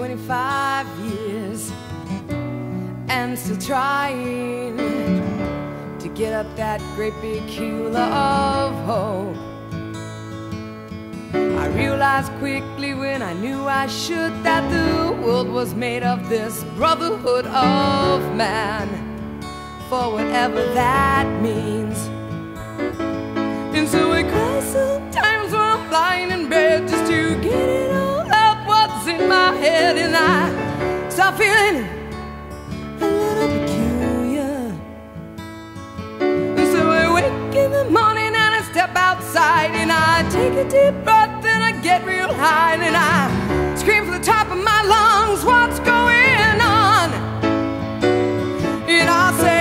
25 years and still trying to get up that great big hill of hope. I realized quickly when I knew I should that the world was made of this brotherhood of man, for whatever that means. And so I cry sometimes when I'm lying in bed just to get it all out what's in my head, and I start feeling a little peculiar. And so I wake in the morning and I step outside and I take a deep breath and I get real high and I scream from the top of my lungs, what's going on? And I say,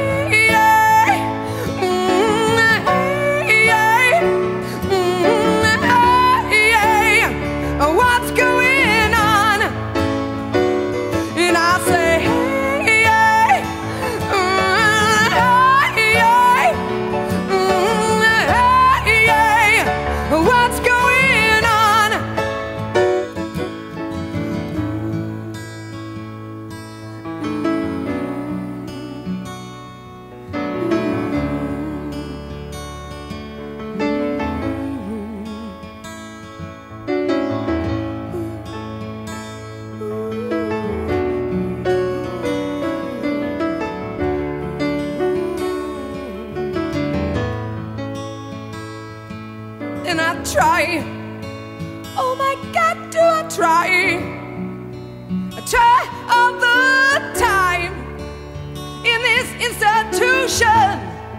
and I try, oh my God, do I try? I try all the time in this institution,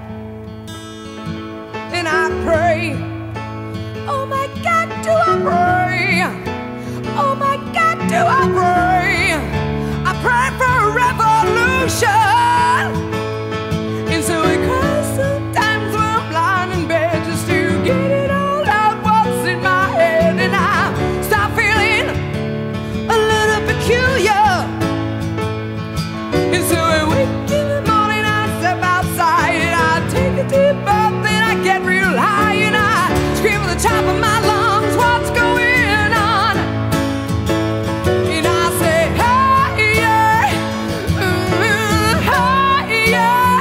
and I pray, oh my God, do I pray? Oh my God, do I pray? I pray for a revolution, and so I cry sometimes when I'm lying in bed just to get it out. And so I wake in the morning, I step outside and I take a deep breath and I get real high and I scream at the top of my lungs, what's going on? And I say, hey, yeah, hey, yeah,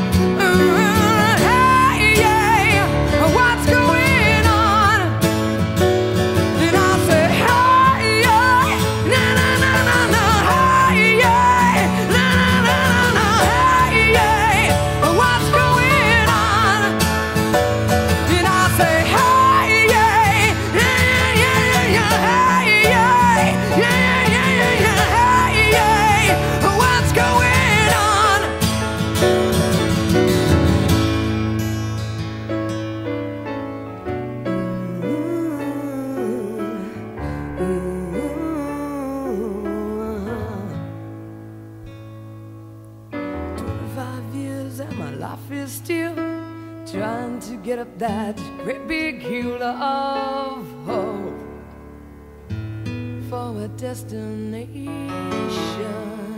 hey, yeah, what's going on? And I say, hey, yeah, na na na na na, hey, yeah. And my life is still trying to get up that great big hill of hope for a destination.